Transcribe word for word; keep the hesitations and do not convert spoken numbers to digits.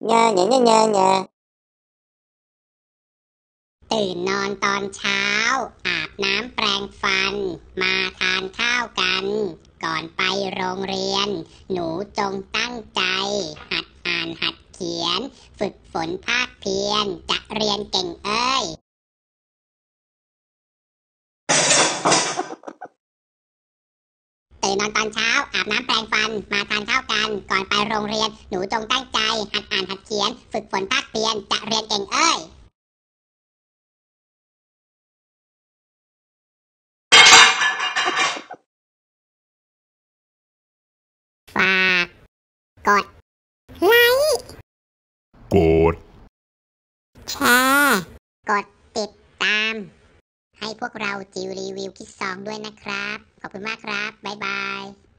เงาเงาเงาเงาเงาตื่นนอนตอนเช้าอาบน้ำแปรงฟันมาทานข้าวกันก่อนไปโรงเรียนหนูจงตั้งใจหัดอ่านหัดเขียนฝึกฝนภาคเพียรจะเรียนเก่งเอ้ยตื่นนอนตอนเช้าอาบน้ำแปรงฟันมาทานข้าวกันก่อนไปโรงเรียนหนูจงตั้งใจหัดอ่านหัดเขียนฝึกฝนภาคเพียรจะเรียนเก่งเอ้ยฝากกดไลค์กดแชร์กดติดตามให้พวกเราจิวรีวิวคิดซองด้วยนะครับขอบคุณมากครับบ๊ายบาย